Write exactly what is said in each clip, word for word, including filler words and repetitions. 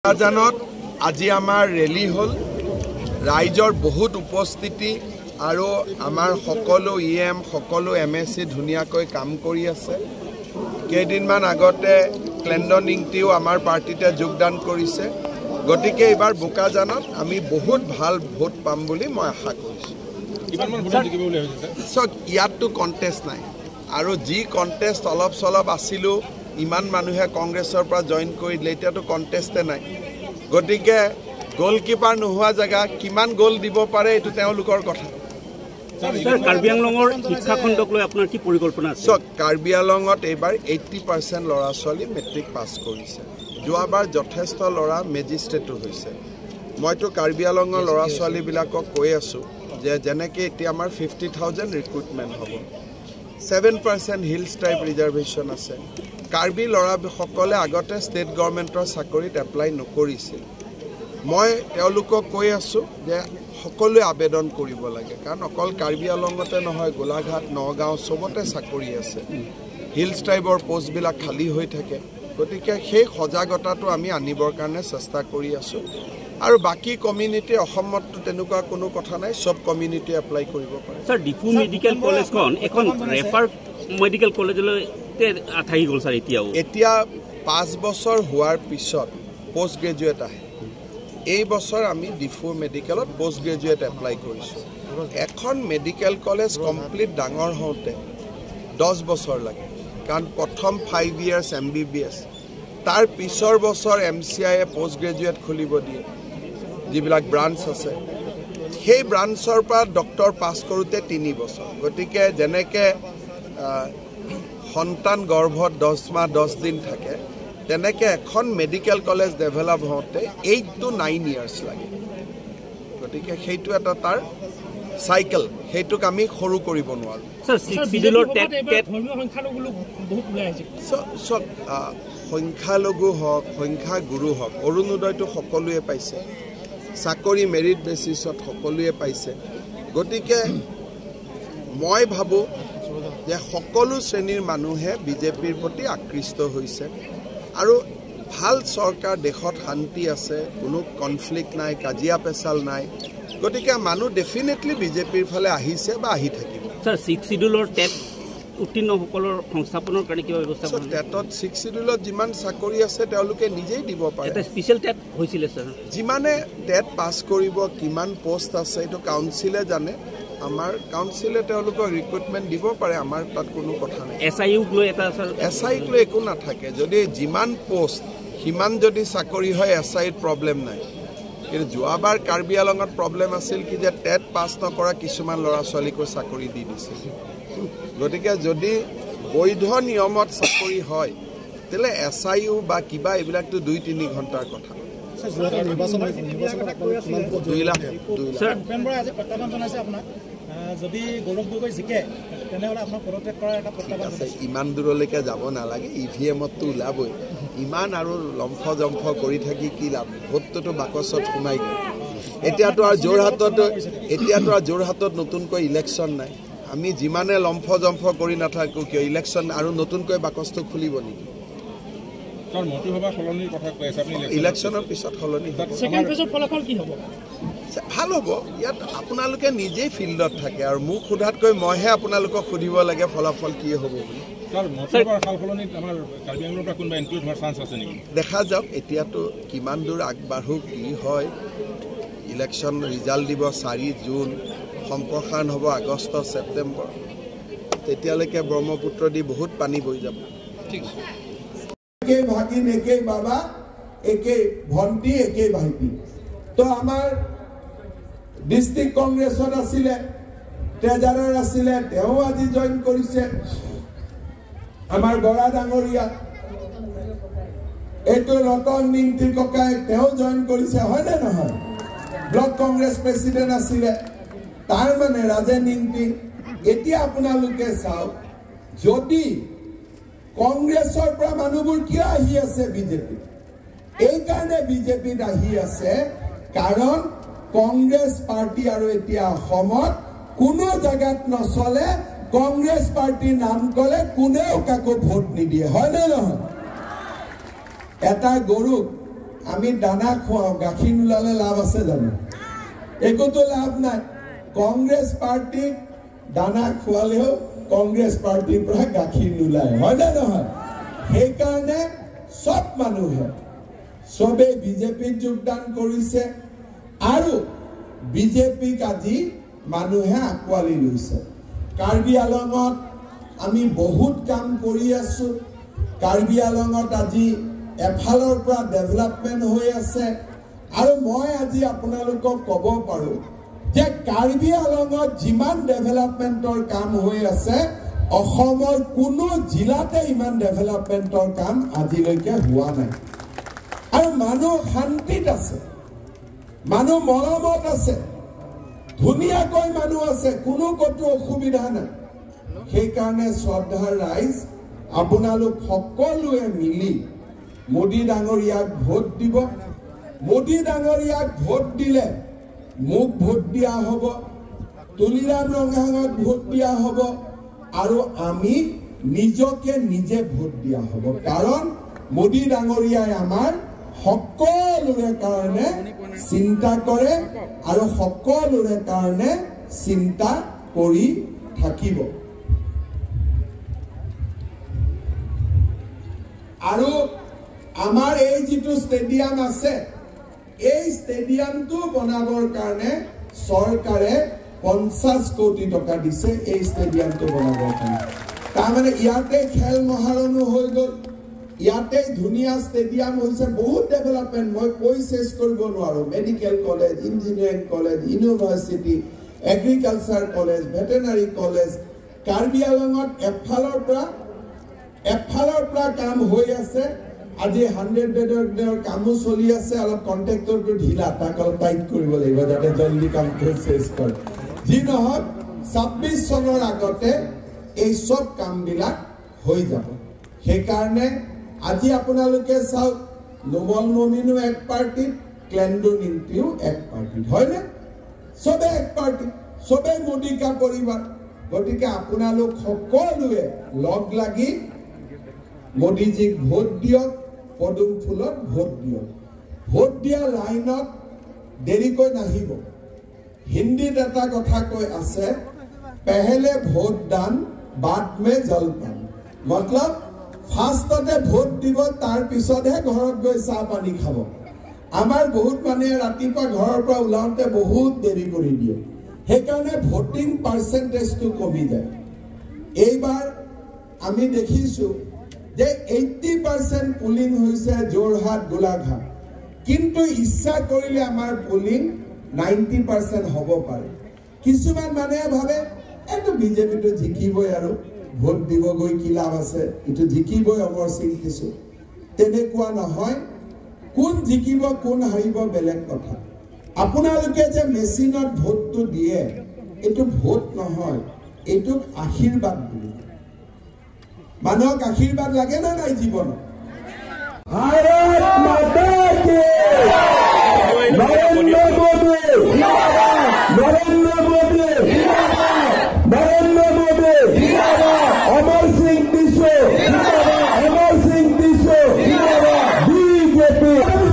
জানত আজি আমাৰ ৰেলী হল ৰাইজৰ বহুত উপস্থিতি আৰু আমাৰ সকলো ই এম সকলো এম এছ চি ধুনীয়াকৈ কাম কৰি আছে কেইদিনমান আগতে ক্লেণ্ডন ইংটিও আমাৰ পাৰ্টিতে যোগদান কৰিছে গতিকে এবাৰ বোকাজানত আমি বহুত ভাল ভোট পাম বুলি মই আশা কৰিছোঁ কিমানমান ভোট জিকিব বুলি ভাবিছে সব ইয়াতটো কন্টেষ্ট নাই আৰু যি কন্টেষ্ট অলপ সলপ আছিলো ইমান মানুহে কংগ্ৰেছৰ পৰা জয়েন কৰিলে এতিয়াতো কন্টেষ্টে নাই গতিকে গোলকিপাৰ নোহোৱা জায়গা কিমান গোল দিব পাৰে এটো তেওঁলোকৰ কথা স্যার কাৰ্বি আংলঙৰ শিক্ষা খণ্ডক লৈ আপোনাৰ কি পৰিকল্পনা আছে সব কাৰ্বি আংলঙত এবাৰ eighty percent ল'ৰা ছোৱালী মেট্ৰিক পাছ কৰিছে যোৱাবাৰ যথেষ্ট ল'ৰা মেজিষ্ট্ৰেটো হৈছে মইতো কাৰ্বি আংলঙৰ ল'ৰা ছোৱালী বিলাকক কৈ আছো যে যেনেকৈ এতিয়া আমাৰ fifty thousand ৰিক্ৰুটমেন্ট হ'ব seven percent hills type reservation আছে কাৰ্বি ল'ৰা সকলে আগতে ষ্টেট গভৰ্ণমেণ্টৰ চাকৰিত এপ্লাই নকৰিছিল মই তেওঁলোকক কৈ আছো যে সকলোৱে আবেদন কৰিব লাগে কাৰণ অকল কাৰ্বি আংলঙতে নহয় গোলাঘাট নগাঁও সবতে চাকৰি আছে হিলছ টাইপৰ পোষ্টবিলাক খালী হৈ থাকে গতিকে সেই সজাগতাটো আমি আনিবৰ কাৰণে চেষ্টা কৰি আছো আৰু বাকি কমিউনিটি অসমতো তেনেকুৱা কোনো কথা নাই সব কমিউনিটি এপ্লাই কৰিব পাৰে স্যার ডিফু মেডিকেল কলেজখন এখন ৰেফাৰ মেডিকেল কলেজলৈ আঠাই গ'ল স্যার এতিয়াও এতিয়া পাঁচ বছৰ হোৱাৰ পিছত পোষ্ট গ্ৰেজুৱেট আহে এই বছৰ আমি ডিফু মেডিকেলত পোষ্ট গ্ৰেজুৱেট এপ্লাই কৰিছোঁ এখন মেডিকেল কলেজ কমপ্লিট ডাঙৰ হওঁতে দহ বছৰ লাগে কাৰণ প্ৰথম five years M B B S তাৰ পিছৰ বছৰ এম চি আইয়ে পোষ্ট গ্ৰেজুৱেট খুলিব দিয়ে যিবিলাক ব্ৰাঞ্চ আছে সেই ব্ৰাঞ্চৰ পৰা ডক্টৰ পাছ কৰোঁতে তিনি বছৰ গতিকে যেনেকৈ সন্তান গৰ্ভত দহ মাহ দহ দিন থাকে তেনেকে এখন মেডিকেল কলেজ ডেভেলপ হওঁতে eight to nine ইয়াৰ্ছ লাগে গতিকে সেইটো এটা তাৰ সাইকেল সেইটোক আমি সৰু কৰিব নোৱাৰো স্যার সিক্স শিডিউলৰ টেট টেট ধৰ্মীয় সংখ্যালঘু লোক বহুত ওলাই আছে সব সংখ্যালঘু হওক সংখ্যা গুৰু হওক অৰুণোদয়টো সকলোৱে পাইছে চাকৰি মেৰিট বেচিছত সকলোৱে পাইছে গতিকে মই ভাবো যে সকলো শ্ৰেণীৰ মানুহে বিজেপিৰ প্ৰতি আকৃষ্ট হৈছে আৰু ভাল চৰকাৰ দেশত শান্তি আছে কোনো কনফ্লিক্ট নাই কাজিয়া পেছাল নাই গতিকে মানুহ ডেফিনেটলি বিজেপিৰ ফালে আহিছে বা আহি থাকিব স্যার সিক্স শিডিউলৰ টেট উত্তীৰ্ণসকলৰ সংস্থাপনৰ কাৰণে কিবা ব্যৱস্থা আছে টেটত ছিক্স শিডিউলত যিমান চাকৰি আছে তেওঁলোকে নিজেই দিব পাৰে এটা স্পেশাল টেট হৈছিল স্যার যিমানে টেট পাছ কৰিব কিমান পোষ্ট আছে এইটো কাউন্সিলে জানে আমাৰ কাউন্সিলে তেওঁলোকক ৰিক্ৰুটমেন্ট দিব পাৰে আমাৰ তাত কোনো কথা নাই এছ আই ইউক লৈ এটা স্যার এছ আইক লৈ একো নাথাকে যদি যিমান পোষ্ট সিমান যদি চাকৰি হয় এছ আইত প্ৰব্লেম নাই কিন্তু যোৱাবাৰ কাৰ্বি আংলঙত প্ৰব্লেম আছিল কি যে টেট পাছ নকৰা কিছুমান ল'ৰা ছোৱালীকো চাকৰি দি দিছিল গতিকে যদি বৈধ নিয়মত চাকৰি হয় তেলে এছ আই ইউ বা কিবা এইবিলাকতো দুই তিনি ঘণ্টাৰ কথা দুই লাখ যদি গৌৰৱ গগৈ জিকে তেনেহ'লে আপোনাৰ পদত্যাগ কৰাৰ এটা প্ৰত্যাহ্বান আছে ইমান দূৰলৈকে যাব নালাগে ই ভি এমততো ওলাবই ইমান আৰু লম্ফ জম্ফ কৰি থাকি কি লাভ ভোটটোতো বাকচত সোমাই গ'ল এতিয়াতো আৰু যোৰহাটত এতিয়াতো আৰু যোৰহাটত নতুনকৈ ইলেকশ্যন নাই আমি যিমানে লম্ফ জম্ফ কৰি নাথাকোঁ কিয় ইলেকশ্যন আৰু নতুনকৈ বাকচটো খুলিব নেকি ইলেকশ্যনৰ পিছত সলনি হ'ব ভাল হ'ব ইয়াত আপোনালোকে নিজেই ফিল্ডত থাকে আৰু মোক সোধাতকৈ মইহে আপোনালোকক সুধিব লাগে ফলাফল কি হ'ব বুলি দেখা যাওক এতিয়াতো কিমান দূৰ আগবাঢ়ো কি হয় ইলেকশ্যন ৰিজাল্ট দিব চাৰি জুন সম্প্ৰসাৰণ হ'ব আগষ্ট ছেপ্টেম্বৰ তেতিয়ালৈকে ব্ৰহ্মপুত্ৰ দি বহুত পানী বৈ যাব ঠিক আছে একে ভাগিন একে বাবা একে ভণ্টি একে ভাইটি তো আমাৰ ডিস্ট্ৰিক্ট কংগ্ৰেছত আছিলে ট্ৰেজাৰাৰ আছিলে তেওঁ আজি জইন কৰিছে আমাৰ বৰা ডাঙৰীয়া এইটো ৰতন নিংতিৰ ককাই তেওঁ জইন কৰিছে হয়নে নহয় ব্লক কংগ্ৰেছ প্ৰেচিডেণ্ট আছিলে তাৰ মানে ৰাজে নিংতি এতিয়া আপোনালোকে চাওক যদি কংগ্ৰেছৰ পৰা মানুহবোৰ কিয় আহি আছে বিজেপি এই কাৰণে বিজেপিত আহি আছে কাৰণ কংগ্ৰেছ পাৰ্টি আৰু এতিয়া অসমত কোনো জায়গাত নচলে কংগ্ৰেছ পাৰ্টিৰ নাম ক'লে কোনেও কাকো ভোট নিদিয়ে হয়নে নহয় এটা গৰুক আমি দানা খুৱাওঁ গাখীৰ নোলালে লাভ আছে জানো একোতো লাভ নাই কংগ্ৰেছ পাৰ্টিক দানা খুৱালেও কংগ্ৰেছ পাৰ্টিৰ পৰা গাখীৰ নোলায় হয় নে নহয় সেইকাৰণে সব মানুহে সবে বিজেপিত যোগদান কৰিছে আৰু বিজেপিক আজি মানুহে আকোৱালি লৈছে কাৰ্বি আলঙত আমি বহুত কাম কৰি আছো কাৰ্বি আলঙত আজি এফালৰ পৰা ডেভেলপমেন্ট হৈ আছে আৰু মই আজি আপোনালোকক ক'ব পাৰো যে কাৰ্বি আলঙত যিমান ডেভেলপমেন্টৰ কাম হৈ আছে অসমৰ কোনো জিলাতে ইমান ডেভেলপমেন্টৰ কাম আজিলৈকে হোৱা নাই আৰু মানুহ শান্তিত আছে মানুহ মৰমত আছে ধুনীয়াকৈ মানুহ আছে কোনো কতো অসুবিধা নাই সেইকাৰণে শ্ৰদ্ধাৰ ৰাইজ আপোনালোক সকলোৱে মিলি মোদী ডাঙৰীয়াক ভোট দিব মোদী ডাঙৰীয়াক ভোট দিলে মোক ভোট দিয়া হ'ব তুলিৰাম ৰঙাঙক ভোট দিয়া হ'ব আৰু আমি নিজকে নিজে ভোট দিয়া হ'ব কাৰণ মোদী ডাঙৰীয়াই আমাৰ সকলোৰে কাৰণে চিন্তা কৰে আৰু সকলোৰে কাৰণে চিন্তা কৰি থাকিব আৰু আমাৰ এই যিটো ষ্টেডিয়াম আছে এই ষ্টেডিয়ামটো বনাবৰ কাৰণে চৰকাৰে পঞ্চাছ কোটি টকা দিছে এই ষ্টেডিয়ামটো বনাবৰ কাৰণে তাৰমানে ইয়াতে খেল মহাৰণো হৈ গ'ল ইয়াতে ধুনীয়া ষ্টেডিয়াম হৈছে বহুত ডেভেলপমেণ্ট মই কৈ শেষ কৰিব নোৱাৰো medical college engineering college university agriculture college veterinary college Karbi আলঙত এফালৰ পৰা এফালৰ পৰা কাম হৈ আছে আজি হাণ্ড্ৰেড বেডৰ কামো চলি আছে অলপ কণ্ট্ৰেক্টৰটো ঢিলা তাক অলপ টাইট কৰিব লাগিব যাতে জলদি কামটো শেষ কৰে যি নহওক ছাব্বিছ চনৰ আগতে এই সব কামবিলাক হৈ যাব সেইকাৰণে আজি আপোনালোকে চাওক নোমল মমিনো এক পাৰ্টিত ক্লেণ্ডো নিন্তিও এক পাৰ্টিত হয়নে সবে এক পাৰ্টি সবে মোদীকা পৰিবাৰ গতিকে আপোনালোক সকলোৱে লগ লাগি মোদীজীক ভোট দিয়ক পদুম ফুলত ভোট দিয়ক ভোট দিয়া লাইনত দেৰিকৈ নাহিব হিন্দীত এটা কথা কৈ আছে পেহেলে ভোট দান বাদ মে জলপান মতলব ফাৰ্ষ্টতে ভোট দিব তাৰ পিছতহে ঘৰত গৈ চাহ পানী খাব আমাৰ বহুত মানুহে ৰাতিপুৱা ঘৰৰ পৰা ওলাওঁতে বহুত দেৰি কৰি দিয়ে সেইকাৰণে ভোটিং পাৰ্চেণ্টেজটো কমি যায় এইবাৰ আমি দেখিছোঁ যে এইটি পাৰ্চেণ্ট পুলিং হৈছে যোৰহাট গোলাঘাট কিন্তু ইচ্ছা কৰিলে আমাৰ পুলিং নাইণ্টি পাৰ্চেণ্ট হ'ব পাৰে কিছুমান মানুহে ভাবে এইটো বিজেপিটো জিকিবই আৰু ভোট দিব গৈ কি লাভ আছে এইটো জিকিবই অমৰ সিং কিছু তেনেকুৱা নহয় কোন জিকিব কোন হাৰিব বেলেগ কথা আপোনালোকে যে মেচিনত ভোটটো দিয়ে এইটো ভোট নহয় এইটো আশীৰ্বাদ বুলি মানুহক আশীৰ্বাদ লাগে না নাই জীৱনত ভাৰত মাতা কি নৰেন্দ্ৰ মোদী নৰেন্দ্ৰ মোদী নৰেন্দ্ৰ মোদী অমৰ সিং দিছো অমৰ সিং দিছো বিজেপি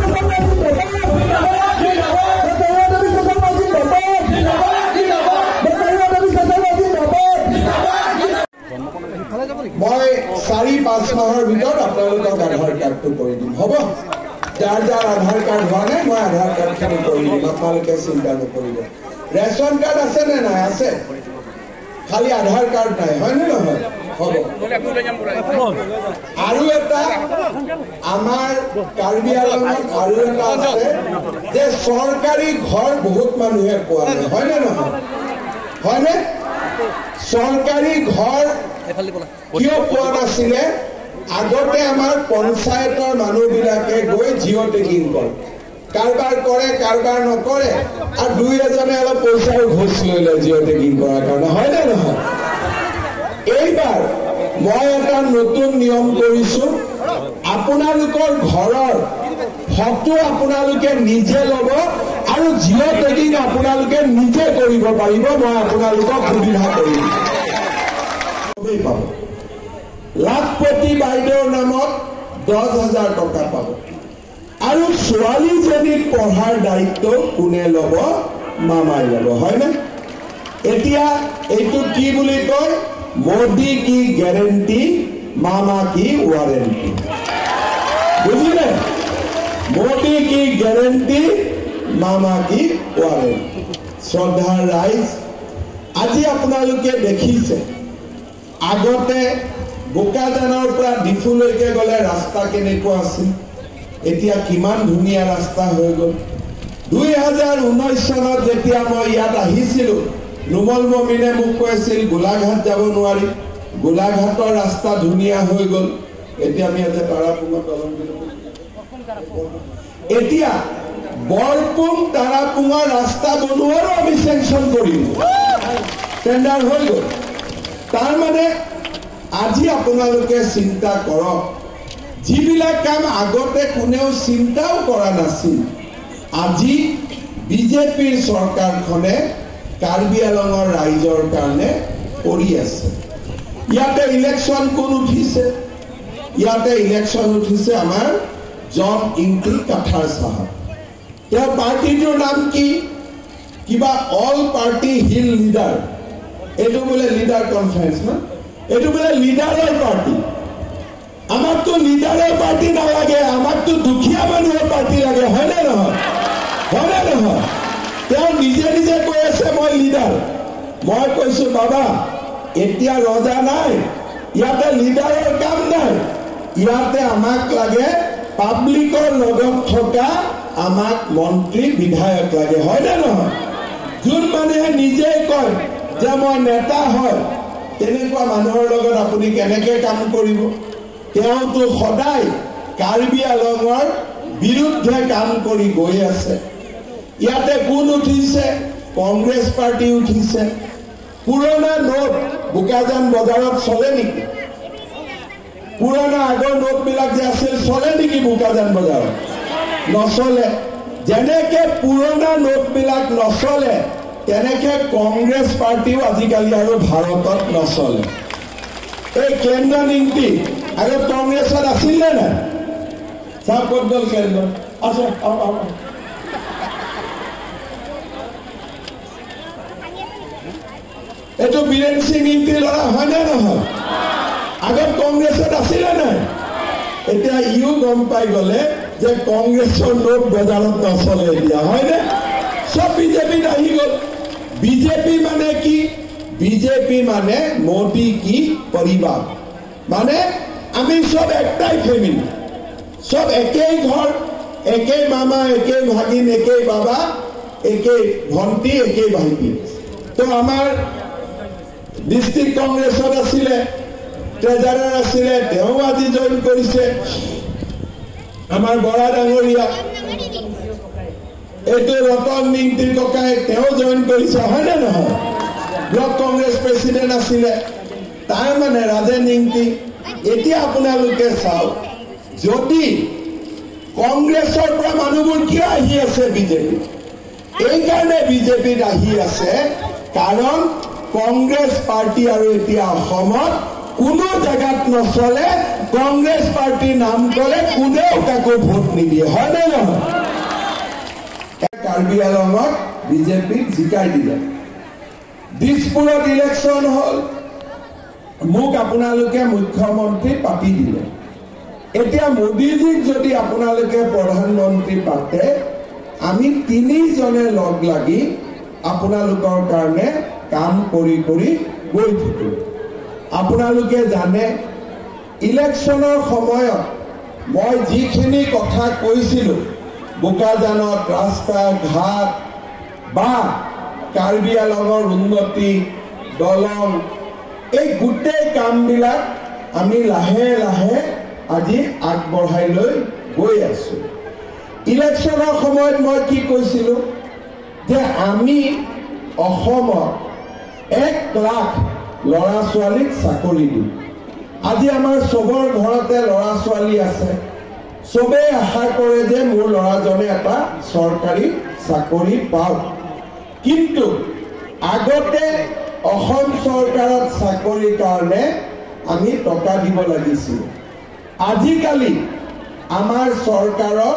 মই চাৰি পাঁচ মাহৰ ভিতৰত আপোনালোকক আধাৰ কাৰ্ডটো কৰি দিম হ'ব যাৰ যাৰ আধাৰ কাৰ্ড হোৱা নাই মই আধাৰ কাৰ্ডখিনি কৰি দিম আপোনালোকে চিন্তা নকৰিব ৰেচন কাৰ্ড আছে নে নাই আছে খালি আধাৰ কাৰ্ড নাই হয়নে নহয় হ'ব আৰু এটা আমাৰ কাৰ্বি আলঙত আৰু এটা আছে যে চৰকাৰী ঘৰ বহুত মানুহে পোৱা নাই হয়নে নহয় হয়নে চৰকাৰী ঘৰ কিয় পোৱা নাছিলে আগতে আমাৰ পঞ্চায়তৰ মানুহবিলাকে গৈ জিঅ' টেকিং কৰে কাৰবাৰ কৰে কাৰবাৰ নকৰে আৰু দুই এজনে অলপ পইচাও ঘোষ লৈ লয় জিঅ' টেকিং কৰাৰ কাৰণে হয়নে নহয় এইবাৰ মই এটা নতুন নিয়ম কৰিছো আপোনালোকৰ ঘৰৰ ফটো আপোনালোকে নিজে ল'ব আৰু জিঅ' টেকিং আপোনালোকে নিজে কৰিব পাৰিব মই আপোনালোকক সুবিধা কৰিম পাব লাখপতি বাইদেউৰ নামত দহ হাজাৰ টকা পাব আৰু ছোৱালীজনীক পঢ়াৰ দায়িত্ব কোনে ল'ব? মামাই ল'ব, হয়নে? এতিয়া এইটো কি বুলি কয়? মোদী কি গ্যাৰেণ্টি, মামা কি ৱাৰেণ্টি। বুজিলে? মোদী কি গ্যাৰেণ্টি, মামা কি ৱাৰেণ্টি। শ্ৰদ্ধাৰ ৰাইজ, আজি আপোনালোকে দেখিছে আগতে বোকাজানৰ পৰা ডিফুলৈকে গ'লে ৰাস্তা কেনেকুৱা আছিল, এতিয়া কিমান ধুনীয়া ৰাস্তা হৈ গ'ল। দুই হাজাৰ ঊনৈছ চনত যেতিয়া মই ইয়াত আহিছিলোঁ, নুমল মমিনে মোক কৈছিল গোলাঘাট যাব নোৱাৰি, গোলাঘাটৰ ৰাস্তা ধুনীয়া হৈ গ'ল। এতিয়া আমি ইয়াতে তাৰাপুঙত দলং দিলোঁ। এতিয়া বৰপুং তাৰাপুঙৰ ৰাস্তা বনোৱাৰো আমি চেংচন কৰিলোঁ, টেণ্ডাৰ হৈ গ'ল। তাৰমানে আজি আপোনালোকে চিন্তা কৰক, যিবিলাক কাম আগতে কোনেও চিন্তাও কৰা নাছিল, আজি বিজেপিৰ চৰকাৰখনে কাৰ্বি আলঙৰ ৰাইজৰ কাৰণে কৰি আছে। ইয়াতে ইলেকশ্যন কোন উঠিছে? ইয়াতে ইলেকশ্যন উঠিছে আমাৰ জন ইংটি কাঠাৰ চাহাব। তেওঁৰ পাৰ্টিটোৰ নাম কি? কিবা অল পাৰ্টি হিল লিডাৰ। এইটো বোলে লিডাৰ কনফাৰেন্স না, এইটো বোলে লিডাৰৰ পাৰ্টি। আমাকতো লিডাৰৰ পাৰ্টি নালাগে, আমাকতো দুখীয়া মানুহৰ পাৰ্টি লাগে, হয়নে নহয়? হয়নে নহয়? তেওঁ নিজে নিজে কৈ আছে মই লিডাৰ। মই কৈছো বাবা, এতিয়া ৰজা নাই, ইয়াতে লিডাৰৰ কাম নাই। ইয়াতে আমাক লাগে পাব্লিকৰ লগত থকা আমাক মন্ত্ৰী বিধায়ক লাগে, হয়নে নহয়? যোন মানুহে নিজে কয় যে মই নেতা হয়, তেনেকুৱা মানুহৰ লগত আপুনি কেনেকে কাম কৰিব? তেওঁতো সদায় কাৰ্বি আলঙৰ বিৰুদ্ধে কাম কৰি গৈ আছে। ইয়াতে কোন উঠিছে? কংগ্ৰেছ পাৰ্টি উঠিছে। পুৰণা নোট বোকাজান বজাৰত চলে নেকি? পুৰণা আগৰ নোটবিলাক যে আছিল চলে নেকি বোকাজান বজাৰত? নচলে। যেনেকে পুৰণা নোটবিলাক নচলে, তেনেকে কংগ্ৰেছ পাৰ্টিও আজিকালি আৰু ভাৰতত নচলে। এই কেন্দ্ৰ নীতি আগত কংগ্ৰেছত আছিল নে নাই? চাওক ক'ত গ'ল কেন্দ্ৰ? আছে। এইটো বীৰেন সিং ইংতি ল'ৰা হয়নে নহয়? আগত কংগ্ৰেছত আছিলে নাই? এতিয়া ইও গম পাই গ'লে যে কংগ্ৰেছৰ নোট বজাৰত নচলে এতিয়া, হয়নে? চব বিজেপিত আহি গ'ল। বিজেপি মানে কি? বিজেপি মানে মোদী কি পৰিবাৰ। মানে আমি চব একটাই ফেমিলি, চব একেই ঘৰ, একেই মামা, একেই ভাগিন, একেই বাবা, একেই ভণ্টি, একেই ভাইটি। তো আমাৰ ডিষ্ট্ৰিক্ট কংগ্ৰেছত আছিলে, ট্ৰেজাৰাৰ আছিলে, তেওঁ আজি জইন কৰিছে। আমাৰ বৰা ডাঙৰীয়া এইটো ৰতন নিংটিৰ ককাই, তেওঁ জইন কৰিছে, হয়নে নহয়? ব্লক কংগ্ৰেছ প্ৰেচিডেণ্ট আছিলে, তাৰ মানে ৰাজে নিংটি। এতিয়া আপোনালোকে চাওক, যদি কংগ্ৰেছৰ পৰা মানুহবোৰ কিয় আহি আছে বিজেপি? এইকাৰণে বিজেপিত আহি আছে কাৰণ কংগ্ৰেছ পাৰ্টি আৰু এতিয়া অসমত কোনো জেগাত নচলে। কংগ্ৰেছ পাৰ্টিৰ নাম ক'লে কোনেও কাকো ভোট নিদিয়ে, হয়নে নহয়? কাৰ্বি আলঙত বিজেপিক জিকাই দিলে। দিছপুৰত ইলেকশ্যন হ'ল, মোক আপোনালোকে মুখ্যমন্ত্ৰী পাতি দিলে। এতিয়া মোদীজীক যদি আপোনালোকে প্ৰধানমন্ত্ৰী পাতে, আমি তিনিজনে লগ লাগি আপোনালোকৰ কাৰণে কাম কৰি কৰি গৈ থাকিম। আপোনালোকে জানে ইলেকশ্যনৰ সময়ত মই যিখিনি কথা কৈছিলোঁ, বোকাজানত ৰাস্তা ঘাট বা কাৰ্বি আলঙৰ উন্নতি, দলং, এই গোটেই কামবিলাক আমি লাহে লাহে আজি আগবঢ়াই লৈ গৈ আছোঁ। ইলেকশ্যনৰ সময়ত মই কি কৈছিলোঁ যে আমি অসমত এক লাখ ল'ৰা ছোৱালীক চাকৰি দিম। আজি আমাৰ চবৰ ঘৰতে ল'ৰা ছোৱালী আছে, চবেই আশা কৰে যে মোৰ ল'ৰাজনে এটা চৰকাৰী চাকৰি পাওক। কিন্তু আগতে অসম চৰকাৰত চাকৰিৰ কাৰণে আমি টকা দিব লাগিছিল। আজিকালি আমাৰ চৰকাৰত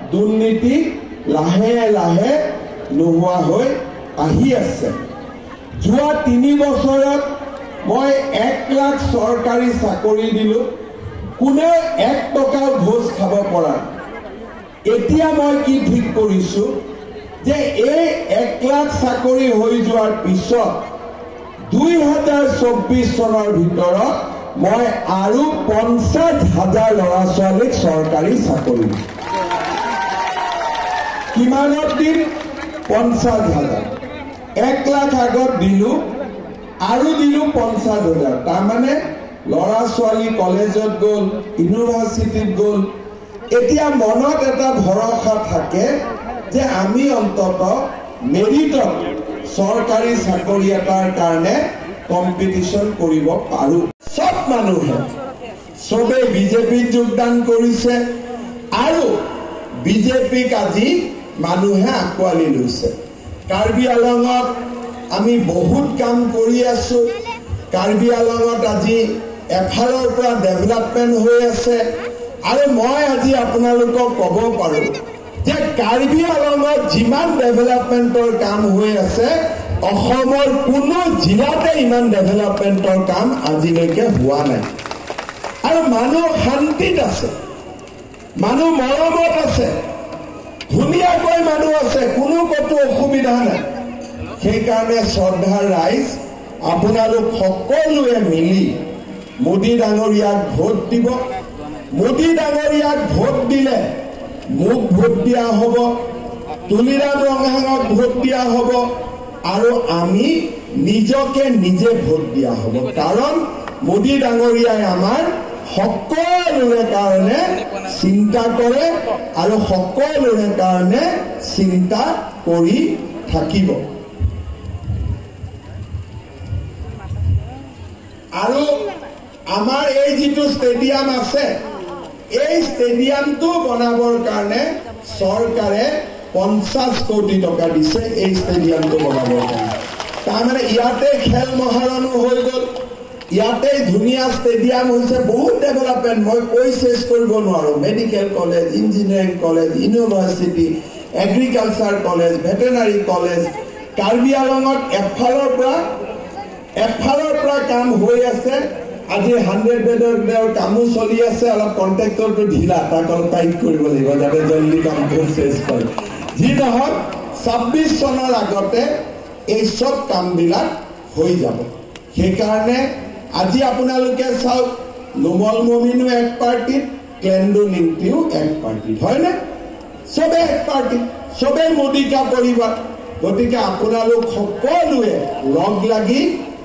দুৰ্নীতি লাহে লাহে নোহোৱা হৈ আহি আছে। যোৱা তিনি বছৰত মই এক লাখ চৰকাৰী চাকৰি দিলোঁ, কোনেও এক টকাও ঘোষ খাব পৰা। এতিয়া মই কি ঠিক কৰিছোঁ যে এই এক লাখ চাকৰি হৈ যোৱাৰ পিছত দুই হাজাৰ চৌব্বিছ চনৰ ভিতৰত মই আৰু পঞ্চাছ হাজাৰ ল'ৰা ছোৱালীক চৰকাৰী চাকৰি দিম। কিমানত দিম? পঞ্চাছ হাজাৰ। এক লাখ আগত দিলোঁ আৰু দিলোঁ পঞ্চাছ হাজাৰ। তাৰমানে ল'ৰা ছোৱালী কলেজত গ'ল, ইউনিভাৰ্চিটিত গ'ল। এতিয়া মনত এটা ভৰসা থাকে যে আমি অন্তত মেৰিটত চৰকাৰী চাকৰি এটাৰ কাৰণে কম্পিটিশ্যন কৰিব পাৰোঁ। চব মানুহে চবেই বিজেপিত যোগদান কৰিছে আৰু বিজেপিক আজি মানুহে আঁকোৱালি লৈছে। কাৰ্বি আলঙত আমি বহুত কাম কৰি আছোঁ। কাৰ্বি আলঙত আজি এফালৰ পৰা ডেভেলপমেণ্ট হৈ আছে আৰু মই আজি আপোনালোকক ক'ব পাৰোঁ যে কাৰ্বি আলঙত যিমান ডেভেলপমেণ্টৰ কাম হৈ আছে অসমৰ কোনো জিলাতে ইমান ডেভেলপমেণ্টৰ কাম আজিলৈকে হোৱা নাই। আৰু মানুহ শান্তিত আছে, মানুহ মৰমত আছে, ধুনীয়াকৈ মানুহ আছে, কোনো ক'তো অসুবিধা নাই। সেইকাৰণে শ্ৰদ্ধাৰ ৰাইজ, আপোনালোক সকলোৱে মিলি মোদী ডাঙৰীয়াক ভোট দিব। মোদী ডাঙৰীয়াক ভোট দিলে মোক ভোট দিয়া হ'ব, তুলিৰাম ৰঙাঙক ভোট দিয়া হ'ব আৰু আমি নিজকে নিজে ভোট দিয়া হ'ব। কাৰণ মোদী ডাঙৰীয়াই আমাৰ সকলোৰে কাৰণে চিন্তা কৰে আৰু সকলোৰে কাৰণে চিন্তা কৰি থাকিব। আৰু আমাৰ এই যিটো ষ্টেডিয়াম আছে, এই ষ্টেডিয়ামটো বনাবৰ কাৰণে চৰকাৰে পঞ্চাছ কোটি টকা দিছে এই ষ্টেডিয়ামটো বনাবৰ কাৰণে। তাৰমানে ইয়াতে খেল মহাৰণো হৈ গ'ল, ইয়াতে ধুনীয়া ষ্টেডিয়াম হৈছে, বহুত ডেভেলপমেণ্ট মই কৈ চেছ কৰিব নোৱাৰোঁ। Medical college, engineering college, university, agriculture college, veterinary college. Karbi আলঙত এফালৰ পৰা এফালৰ পৰা কাম হৈ আছে। আজি হাণ্ড্ৰেড বেডৰ কামো চলি আছে। অলপ কণ্ট্ৰেক্টৰটো ঢিলা, তাক অলপ টাইট কৰিব লাগিব যাতে জলদি কামটো চেছ কৰে। যি নহওক ছাব্বিছ চনৰ আগতে এই চব কামবিলাক হৈ যাব। সেইকাৰণে আজি আপোনালোকে চাওক, নুমল মমিনো এক পাৰ্টিত, ক্লেণ্ডো নিংটিও এক পাৰ্টিত, হয়নে? চবেই এক পাৰ্টিত, চবেই মোদী কা পৰিবাৰ। গতিকে আপোনালোক সকলোৱে লগ লাগি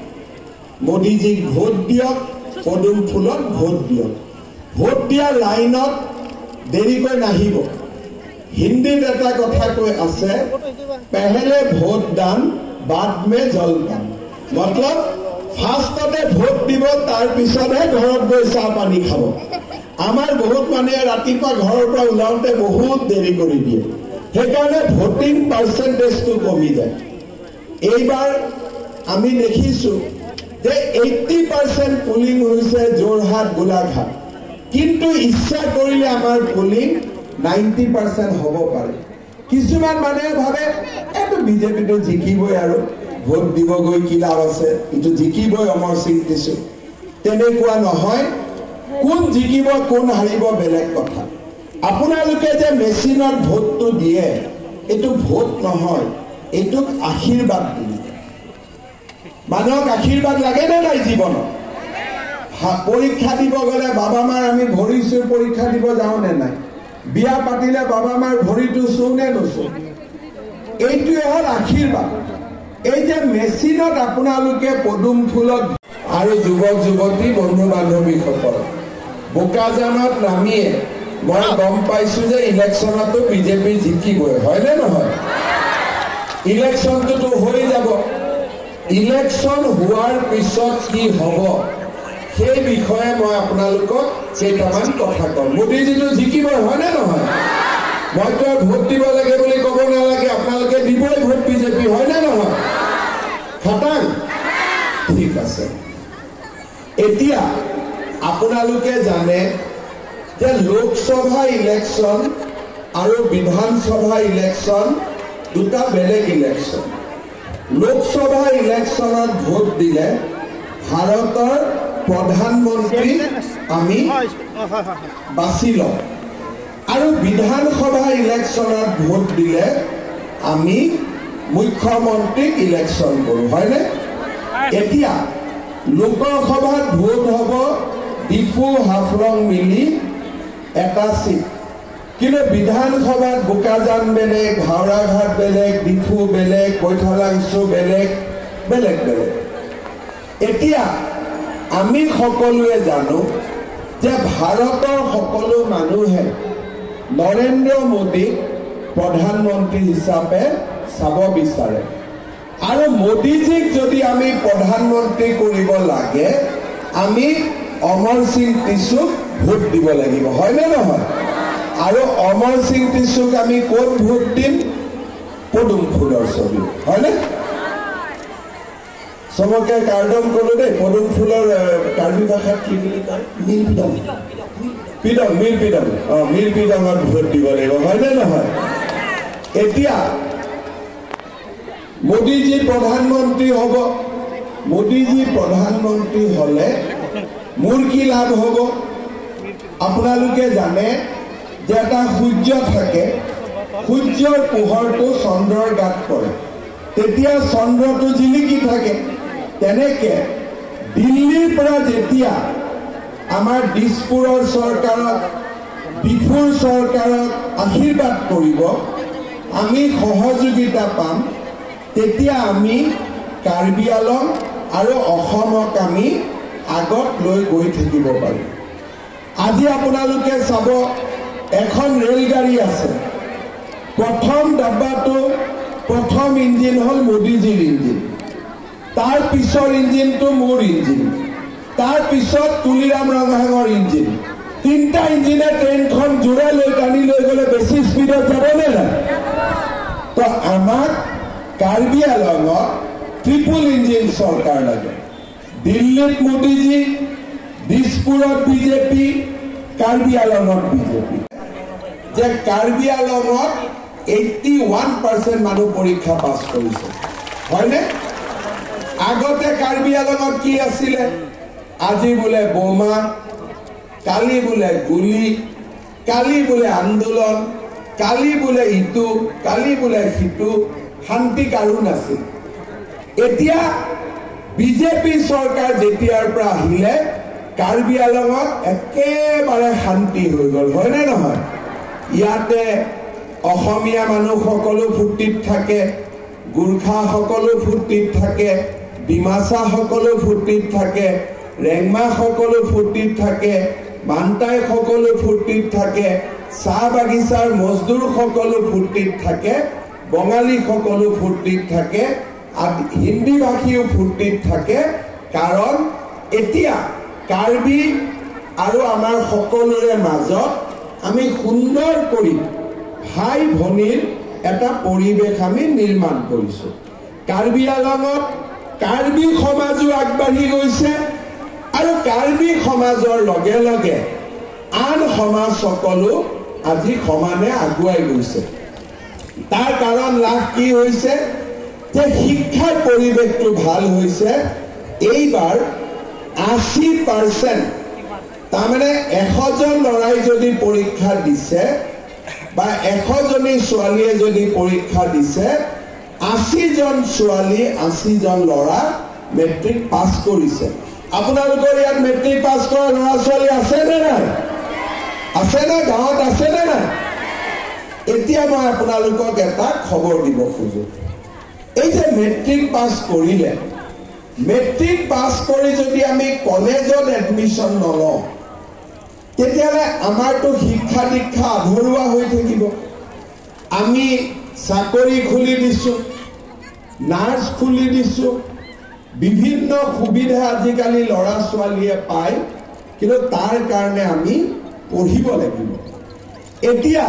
মোদীজীক ভোট দিয়ক, পদুম ফুলত ভোট দিয়ক। ভোট দিয়া লাইনত দেৰিকৈ নাহিব। হিন্দীত এটা কথা কৈ আছে, পেহেলে ভোট দান বাদ মে জলপান। মতলব ফাৰ্ষ্টতে ভোট দিব, তাৰ পিছতহে ঘৰত গৈ চাহ পানী খাব। আমাৰ বহুত মানুহে ৰাতিপুৱা ঘৰৰ পৰা ওলাওঁতে বহুত দেৰি কৰি দিয়ে। সেইকাৰণে ভোটিং পাৰ্চেণ্টেজটো কমি যায়। এইবাৰ আমি দেখিছোঁ যে এইট্টি পাৰ্চেণ্ট পুলিং হৈছে যোৰহাট, গোলাঘাট, কিন্তু ইচ্ছা কৰিলে আমাৰ পুলিং নাইণ্টি পাৰ্চেণ্ট হ'ব পাৰে। কিছুমান মানুহে ভাবে এইটো বিজেপিটো জিকিবই আৰু ভোট দিবগৈ কি লাভ আছে, এইটো জিকিবই, অমৰ সিং দিছোঁ। তেনেকুৱা নহয়। কোন জিকিব কোন হাৰিব বেলেগ কথা। আপোনালোকে যে মেচিনত ভোটটো দিয়ে, এইটো ভোট নহয়, এইটোক আশীৰ্বাদ দিয়ে। মানুহক আশীৰ্বাদ লাগে নে নাই জীৱনত? পৰীক্ষা দিব গ'লে বাবা মাৰ আমি ভৰি চুই পৰীক্ষা দিব যাওঁ নে নাই? বিয়া পাতিলে বাবা মাৰ ভৰিটো চুওঁ নে নুচুওঁ? এইটোৱে হ'ল আশীৰ্বাদ। এই যে মেচিনত আপোনালোকে পদুম ফুলত, আৰু যুৱক যুৱতী বন্ধু বান্ধৱীসকল, বোকাজানত নামিয়ে মই গম পাইছোঁ যে ইলেকশ্যনতো বিজেপি জিকিবই, হয়নে নহয়? ইলেকশ্যনটোতো হৈ যাব। ইলেকশ্যন হোৱাৰ পিছত কি হ'ব সেই বিষয়ে মই আপোনালোকক কেইটামান কথা কম। মোদীজীটো জিকিবই, হয়নে নহয়? মইতো ভোট দিব লাগে বুলি ক'ব নালাগে, আপোনালোকে দিবই ভোট বিজেপি, হয়নে নহয়? খাটাং? ঠিক আছে। এতিয়া আপোনালোকে জানে যে লোকসভা ইলেকশ্যন আৰু বিধানসভা ইলেকশ্যন দুটা বেলেগ ইলেকশ্যন লোকসভা ইলেকশ্যনত ভোট দিলে ভাৰতৰ প্ৰধানমন্ত্ৰী আমি বাছি লওঁ আৰু বিধানসভা ইলেকশ্যনত ভোট দিলে আমি মুখ্যমন্ত্ৰীক ইলেকশ্যন কৰোঁ হয়নে এতিয়া লোকসভাত ভোট হ'ব ডিফু হাফলং মিলি এটা সিট কিন্তু বিধানসভাত বোকাজান বেলেগ হাওড়াঘাট বেলেগ ডিফু বেলেগ কৈঠালাংচু বেলেগ বেলেগ বেলেগ এতিয়া আমি সকলোৱে জানো যে ভাৰতৰ সকলো মানুহে নৰেন্দ্ৰ মোদীক প্ৰধানমন্ত্ৰী হিচাপে চাব বিচাৰে আৰু মোদীজীক যদি আমি প্ৰধানমন্ত্ৰী কৰিব লাগে আমি অমৰ সিং টিছুক ভোট দিব লাগিব হয়নে নহয় আৰু অমৰ সিং টিছুক আমি ক'ত ভোট দিম পদুম ফুলৰ ছবি হয়নে চবকে কাৰ্ডম ক'লো দেই পদুম ফুলৰ কাৰ্বি ভাষাত কি বুলি কয় মিলপিডম পিডম মিলপিডম অ মিলপিডমত ভোট দিব লাগিব হয়নে নহয় এতিয়া মোদীজী প্ৰধানমন্ত্ৰী হ'ব মোদীজী প্ৰধানমন্ত্ৰী হ'লে মোৰ কি লাভ হ'ব আপোনালোকে জানে যে এটা সূৰ্য থাকে সূৰ্যৰ পোহৰটো চন্দ্ৰৰ গাত পৰে তেতিয়া চন্দ্ৰটো জিলিকি থাকে তেনেকে দিল্লীৰ পৰা যেতিয়া আমাৰ দিছপুৰৰ চৰকাৰক ডিফুৰ চৰকাৰক আশীৰ্বাদ কৰিব আমি সহযোগিতা পাম তেতিয়া আমি কাৰ্বি আলং আৰু অসমক আমি আগত লৈ গৈ থাকিব পাৰিম আজি আপোনালোকে চাব এখন ৰেলগাড়ী আছে প্ৰথম ডাব্বাটো প্ৰথম ইঞ্জিন হ'ল মোদীজীৰ ইঞ্জিন তাৰ পিছৰ ইঞ্জিনটো মোৰ ইঞ্জিন তাৰ পিছত তুলিৰাম ৰঙাহাঙৰ ইঞ্জিন তিনিটা ইঞ্জিনে ট্ৰেইনখন জোৰে লৈ টানি লৈ গ'লে বেছি স্পীডত যাবনে নাই তো আমাক কাৰ্বি আলঙত ট্ৰিপল ইঞ্জিন চৰকাৰ লাগে দিল্লীত মোদীজী দিছপুৰত বিজেপি কাৰ্বি আলঙত বিজেপি যে কাৰ্বি আলঙত এইটি ওৱান পাৰ্চেণ্ট মানুহ পৰীক্ষা পাছ কৰিছে হয়নে আগতে কাৰ্বি আলঙত কি আছিলে আজি বোলে বোমা কালি বোলে গুলি কালি বোলে আন্দোলন কালি বোলে ইটো কালি বোলে সিটো শান্তি কাৰো নাছিল এতিয়া বিজেপি চৰকাৰ যেতিয়াৰ পৰা আহিলে কাৰ্বি আলঙত একেবাৰে শান্তি হৈ গ'ল হয়নে নহয় ইয়াতে অসমীয়া মানুহ সকলো ফূৰ্তিত থাকে গোৰ্খা সকলো ফূৰ্তিত থাকে ডিমাচা সকলো ফূৰ্তিত থাকে ৰেংমা সকলো ফূৰ্তিত থাকে মান্তাই সকলো ফূৰ্তিত থাকে চাহ বাগিচাৰ মজদুৰ সকলো ফূৰ্তিত থাকে বঙালী সকলো ফূৰ্তিত থাকে হিন্দী ভাষীও ফূৰ্তিত থাকে কাৰণ এতিয়া কাৰ্বি আৰু আমাৰ সকলোৰে মাজত আমি সুন্দৰ কৰি ভাই ভনীৰ এটা পৰিৱেশ আমি নিৰ্মাণ কৰিছোঁ কাৰ্বি আলঙত কাৰ্বি সমাজো আগবাঢ়ি গৈছে আৰু কাৰ্বি সমাজৰ লগে লগে আন সমাজ সকলো আজি সমানে আগুৱাই গৈছে তাৰ কাৰণ লাভ কি হৈছে যে শিক্ষাৰ পৰিৱেশটো ভাল হৈছে এইবাৰ আশী পাৰ্চেণ্ট তাৰমানে এশজন ল'ৰাই যদি পৰীক্ষা দিছে বা এশজনী ছোৱালীয়ে যদি পৰীক্ষা দিছে আশীজন ছোৱালী আশীজন ল'ৰা মেট্ৰিক পাছ কৰিছে আপোনালোকৰ ইয়াত মেট্ৰিক পাছ কৰা ল'ৰা ছোৱালী আছেনে নাই আছেনে গাঁৱত আছেনে নাই এতিয়া মই আপোনালোকক এটা খবৰ দিব খোজো এই যে মেট্ৰিক পাছ কৰিলে মেট্ৰিক পাছ কৰি যদি আমি কলেজত এডমিশ্যন নলওঁ তেতিয়াহ'লে আমাৰতো শিক্ষা দীক্ষা আধৰুৱা হৈ থাকিব আমি চাকৰি খুলি দিছোঁ নাৰ্ছ খুলি দিছোঁ বিভিন্ন সুবিধা আজিকালি ল'ৰা ছোৱালীয়ে পায় কিন্তু তাৰ কাৰণে আমি পঢ়িব লাগিব এতিয়া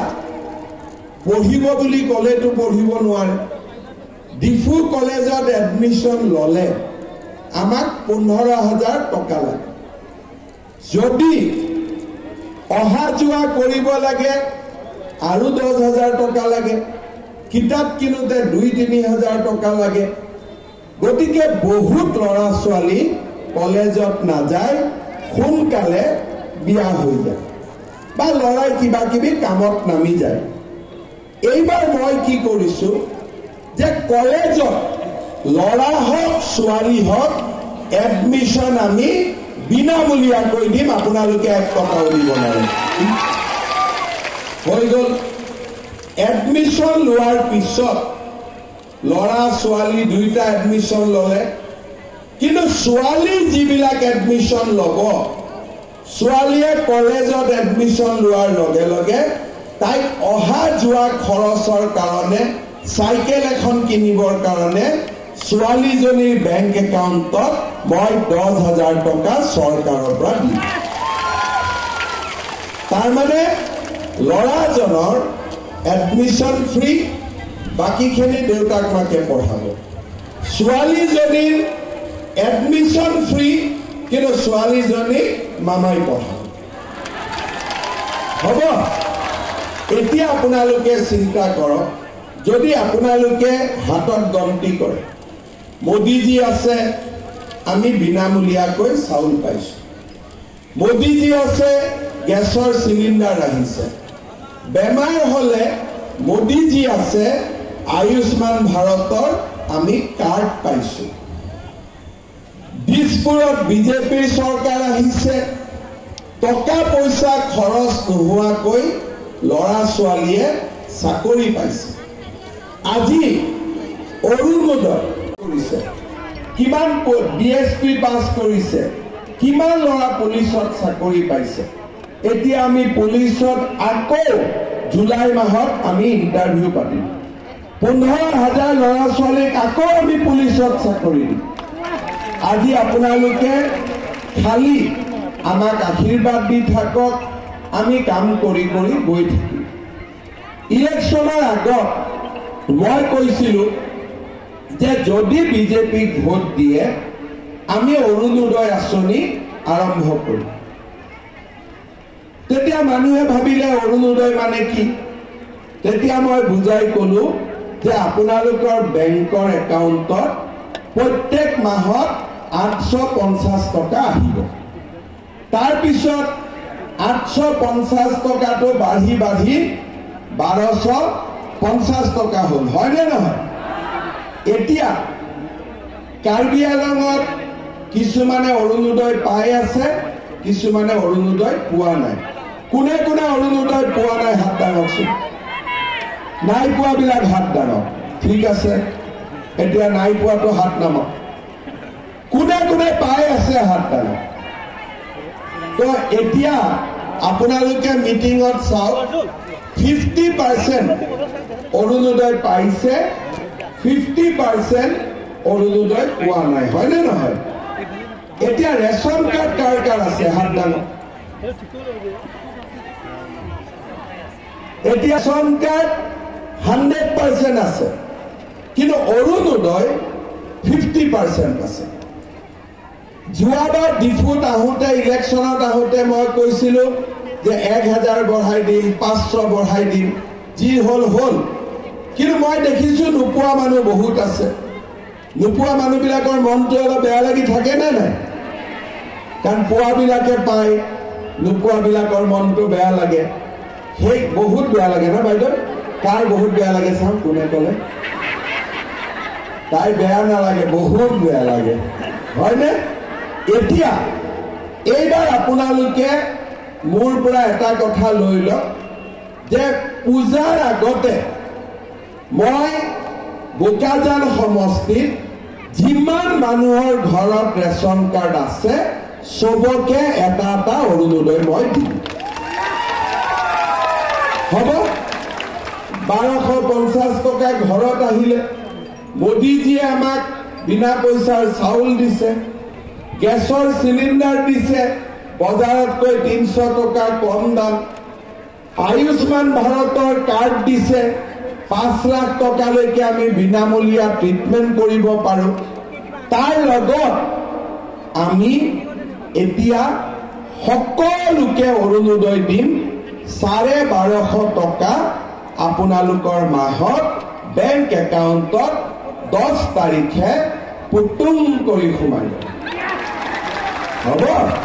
পঢ়িব বুলি ক'লেতো পঢ়িব নোৱাৰে ডিফু কলেজত এডমিশ্যন ল'লে আমাক পোন্ধৰ হাজাৰ টকা লাগে যদি অহা যোৱা কৰিব লাগে আৰু দহ হাজাৰ টকা লাগে, কিতাপ কিনোতে দুই তিনি হাজাৰ টকা লাগে। গতিকে বহুত ল'ৰা ছোৱালী কলেজত নাযায়, সোনকালে বিয়া হৈ যায় বা ল'ৰাই কিবা কিবি কামত নামি যায়। এইবাৰ মই কি কৰিছো যে কলেজত ল'ৰা হওক ছোৱালী হওক এডমিশ্যন আমি বিনামূলীয়াকৈ দিম, আপোনালোকে এক টকাও দিব নোৱাৰে। হৈ গ'ল। এডমিশ্যন লোৱাৰ পিছত ল'ৰা ছোৱালী দুইটা এডমিশ্যন ল'লে, কিন্তু ছোৱালী যিবিলাক এডমিশ্যন ল'ব, ছোৱালীয়ে কলেজত এডমিশ্যন লোৱাৰ লগে লগে তাইক অহা যোৱা খৰচৰ কাৰণে চাইকেল এখন কিনিবৰ কাৰণে ছোৱালীজনীৰ বেংক একাউণ্টত মই দহ হাজাৰ টকা চৰকাৰৰ পৰা দিম। তাৰমানে ল'ৰাজনৰ এডমিশ্যন ফ্ৰী, বাকীখিনি দেউতাক মাকে পঢ়াব। ছোৱালীজনীৰ এডমিশ্যন ফ্ৰী, কিন্তু ছোৱালীজনীক মামাই পঢ়াব। হ'ব। এতিয়া আপোনালোকে চিন্তা কৰক, যদি আপোনালোকে হাতত গন্তি কৰে, মোদীজী আছে, আমি বিনামূলীয়াকৈ চাউল পাইছোঁ। মোদীজী আছে, গেছৰ চিলিণ্ডাৰ আহিছে। বেমাৰ হ'লে মোদীজী আছে, আয়ুষ্মান ভাৰতৰ আমি কাৰ্ড পাইছোঁ। দিছপুৰত বিজেপিৰ চৰকাৰ আহিছে, টকা পইচা খৰচ নোহোৱাকৈ ল'ৰা ছোৱালীয়ে চাকৰি পাইছে। আজি অৰুণোদয় কৰিছে, কিমান ডি এছ পি পাছ কৰিছে, কিমান ল'ৰা পুলিচত চাকৰি পাইছে। এতিয়া আমি পুলিচত আকৌ জুলাই মাহত আমি ইণ্টাৰভিউ পাতিম। পোন্ধৰ হাজাৰ ল'ৰা ছোৱালীক আকৌ আমি পুলিচত চাকৰি দিম। আজি আপোনালোকে খালি আমাক আশীৰ্বাদ দি থাকক, আমি কাম কৰি কৰি গৈ থাকিম। ইলেকশ্যনৰ আগত মই কৈছিলোঁ যে যদি বিজেপিক ভোট দিয়ে আমি অৰুণোদয় আঁচনি আৰম্ভ কৰিম। তেতিয়া মানুহে ভাবিলে অৰুণোদয় মানে কি? তেতিয়া মই বুজাই ক'লো যে আপোনালোকৰ বেংকৰ একাউণ্টত প্ৰত্যেক মাহত আঠশ পঞ্চাছ টকা আহিব। তাৰপিছত আঠশ পঞ্চাছ টকাটো বাঢ়ি বাঢ়ি বাৰশ পঞ্চাছ টকা হ'ল, হয়নে নহয়? এতিয়া কাৰ্বি আংলঙত কিছুমানে অৰুণোদয় পাই আছে, কিছুমানে অৰুণোদয় পোৱা নাই। কোনে কোনে অৰুণোদয় পোৱা নাই হাত দাঙকচোন। নাই পোৱাবিলাক হাত দাঙক। ঠিক আছে, এতিয়া নাই পোৱাটো হাত নামক। কোনে কোনে পাই আছে হাত দাঙক। তো এতিয়া আপোনালোকে মিটিঙত চাওক, ফিফটি পাৰ্চেণ্ট অৰুণোদয় পাইছে, ফিফটি পাৰ্চেণ্ট অৰুণোদয় পোৱা নাই, হয়নে নহয়? এতিয়া ৰেচন কাৰ্ড কাৰ কাৰ আছে হাত দাঙক। এতিয়া ৰেচন কাৰ্ড হাণ্ড্ৰেড পাৰ্চেণ্ট আছে, কিন্তু অৰুণোদয় ফিফটি পাৰ্চেণ্ট আছে। যোৱাবাৰ ডিফুত আহোঁতে, ইলেকশ্যনত আহোঁতে মই কৈছিলোঁ যে এক হাজাৰ বঢ়াই দিম, পাঁচশ বঢ়াই দিম, যি হ'ল হ'ল। কিন্তু মই দেখিছোঁ নোপোৱা মানুহ বহুত আছে। নোপোৱা মানুহবিলাকৰ মনটো অলপ বেয়া লাগি থাকে নে নাই? কাৰণ পোৱাবিলাকে পায়, নোপোৱাবিলাকৰ মনটো বেয়া লাগে। সেই বহুত বেয়া লাগে না বাইদেউ? কাৰ বহুত বেয়া লাগে চাওঁ, কোনে ক'লে? তাই বেয়া নালাগে, বহুত বেয়া লাগে, হয়নে? এতিয়া এইবাৰ আপোনালোকে মোৰ পৰা এটা কথা লৈ লওক যে পূজাৰ আগতে মই বোকাজান সমষ্টিত যিমান মানুহৰ ঘৰত ৰেচন কাৰ্ড আছে সবকে এটা এটা অৰুণোদয় মই দিম। হ'ব? বাৰশ পঞ্চাছ টকা ঘৰত আহিলে। মোদীজীয়ে আমাক বিনা পইচাৰ চাউল দিছে, গেছৰ চিলিণ্ডাৰ দিছে, বজাৰতকৈ তিনিশ টকা কম দাম। আয়ুষ্মান ভাৰতৰ কাৰ্ড দিছে, পাঁচ লাখ টকালৈকে আমি বিনামূলীয়া ট্ৰিটমেণ্ট কৰিব পাৰোঁ। তাৰ লগত আমি এতিয়া সকলোকে অৰুণোদয় দিম, চাৰে বাৰশ টকা আপোনালোকৰ মাহত বেংক একাউণ্টত দহ তাৰিখে পুতুং কৰি সোমাই দিব হ'ব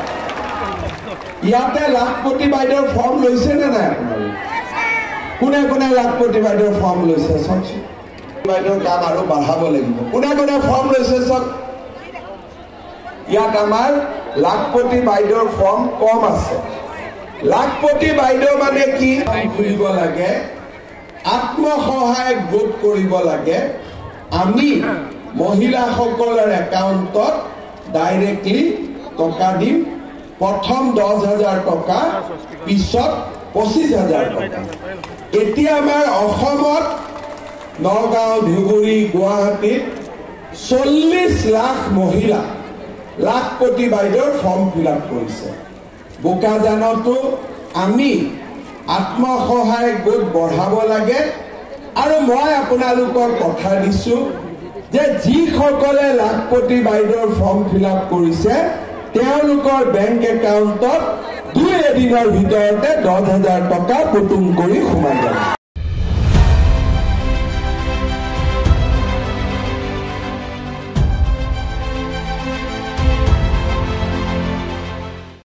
ইয়াতে লাখপতি বাইদেউৰ ফৰ্ম লৈছে নে নাই আপোনালোকে কোনে কোনে লাখপতি বাইদেউৰ ফৰ্ম লৈছে চাওকচোন বাইদেউৰ কাম আৰু বাঢ়াব লাগিব কোনে কোনে ফৰ্ম লৈছে চাওক ইয়াত আমাৰ লাখপতি বাইদেউৰ ফৰ্ম কম আছে লাখপতি বাইদেউ মানে কি খুলিব লাগে আত্মসহায়ক গোট কৰিব লাগে আমি মহিলাসকলৰ একাউণ্টত ডাইৰেক্টলি টকা দিম প্ৰথম দহ হাজাৰ টকা পিছত পঁচিছ হাজাৰ টকা এতিয়া আমাৰ অসমত নগাঁও ধুবুৰী গুৱাহাটীত চল্লিছ লাখ মহিলা লাখপতি বাইদেউৰ ফৰ্ম ফিল আপ কৰিছে বোকাজানতো আমি আত্মসহায়ক গোট বঢ়াব লাগে আৰু মই আপোনালোকক কথা দিছো যে যিসকলে লাখপতি বাইদেউৰ ফৰ্ম ফিল আপ কৰিছে তেওঁলোকৰ বেংক একাউণ্টত দুই এদিনৰ ভিতৰতে দহ হাজাৰ টকা পুতুং কৰি সোমাই যাব